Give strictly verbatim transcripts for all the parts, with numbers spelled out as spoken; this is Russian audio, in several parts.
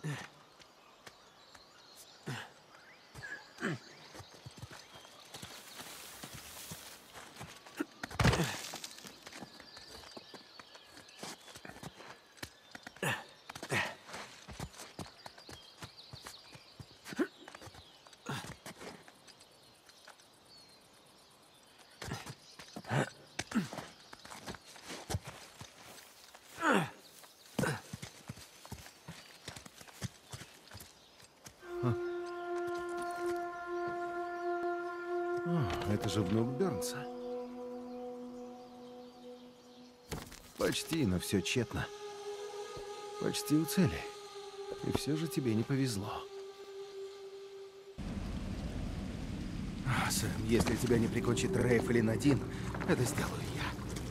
Это же внук Бернса. Почти, но все тщетно. Почти у цели. И все же тебе не повезло. А, Сэм, если тебя не прикончит Рейф или Надин, это сделаю я.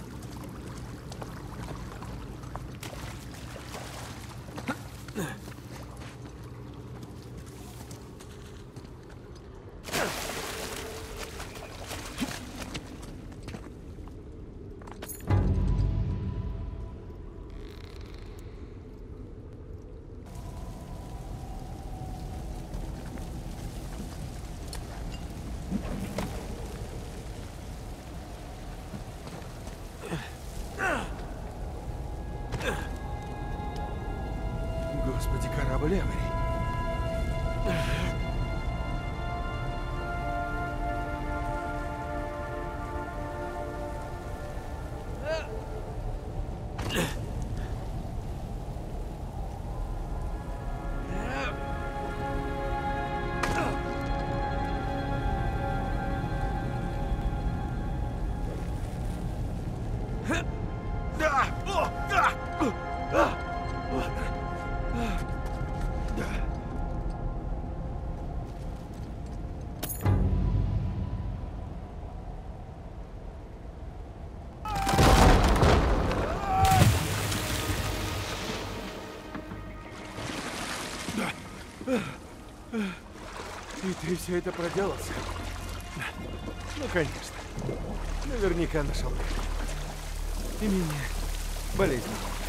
Господи, корабль Эвери. И ты все это проделал, Сэм? Ну, конечно. Наверняка нашел. И меня болезненно.